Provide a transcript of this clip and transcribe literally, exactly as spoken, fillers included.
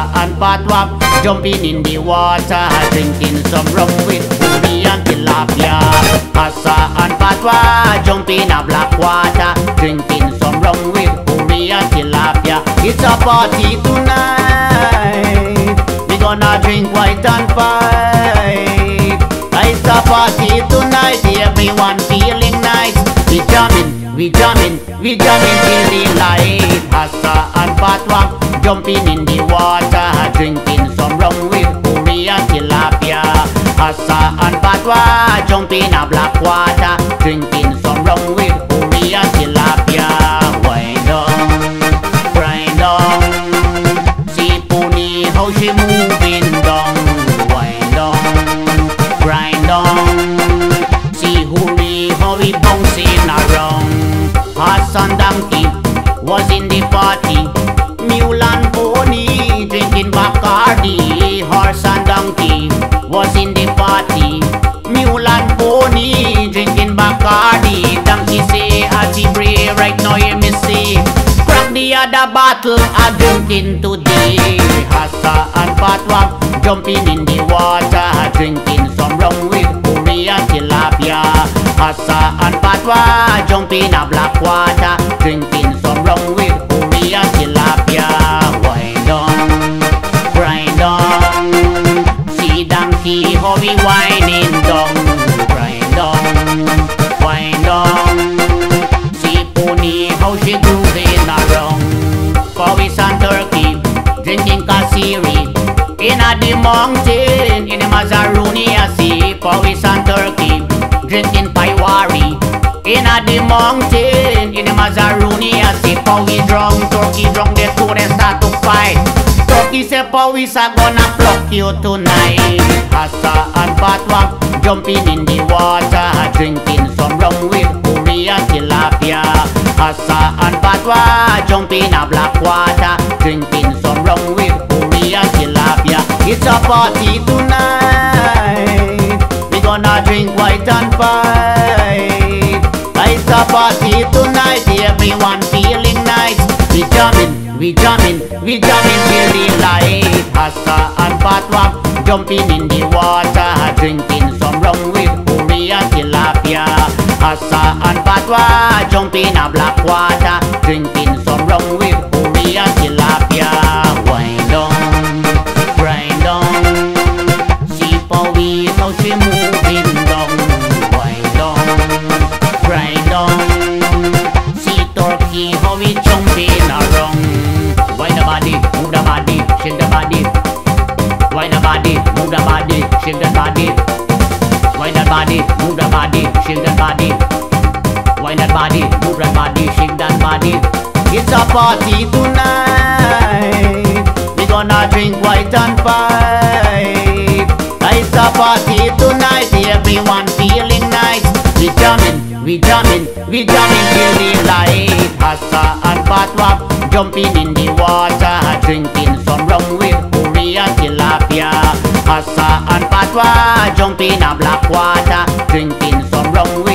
Hassa and Patwa, jumping in the water, drinking some rum with Uri and tilapia. Hassa and Patwa, jumping a black water, drinking some rum with Uri and tilapia. It's a party tonight, we gonna drink white and fight. It's a party tonight, everyone feeling nice. We jamming, we jamming, we jamming till the light. Hassa and Patwa, jumping in the water, drinking some rum with Uri and tilapia. Hassa and Patwa, jumping a black water, drinking some rum with Uri and tilapia. Wind down, grind down, see Pony how she moving down. Wind down, grind down, see Uri how he bouncing around. Horse and donkey was in the party, mule and pony drinking Bacardi. Horse and donkey was in the party, mule and pony drinking Bacardi. Donkey say as he pray, right now you me see, crack the other bottle a drinking today. Hassa and Patwa, jumping in the water, drinking some rum with Uri and tilapia. Hassa and Patwa, jumping a black water, drinking some rum with Uri and tilapia. Wind down, grind down, see donkey how he whining down. Grind down, wind down, see Pony how she grooving around. Powys and turkey, drinking Kasiri, in a the mountain, in the Mazaruni I see. Powys and turkey, drinking Paiwari, in a the mountain, in the Mazaruni I see. Powys drunk, turkey drunk, they two they start to fight. Turkey say Powys are gonna pluck you tonight. Hassa and Patwa, jumping in the water, drinking some rum with Uri and tilapia. Hassa and Patwa, jumping a black water, drinking some rum with Uri and tilapia. It's a party tonight, we gonna drink white and fight. It's a party tonight, everyone feeling nice. We jamming, we jamming, we jamming till the light. Hassa and Patwa, jumping in the water, drinking some rum with Uri and tilapia. Hassa and Patwa, jumping a black water, drinking some rum with Uri and tilapia. Wind down, grind down, see Powys how she moving down. Wind down, grind down, see turkey how he jumping around. Wind the body, move the body, shake the body. Wind the body, move the body, shake the body. Wind that body, move that body, shake that body. Wind that body, move that body, shake that body. It's a party tonight, we gonna drink white and fight. It's a party tonight, everyone feeling nice. We jamming, we jamming, we jamming till the light. Hassa and Patwa, jumping in the water, drinking some rum with Uri and tilapia. Hassa and Patwa, jumping a black water, drinking some rum with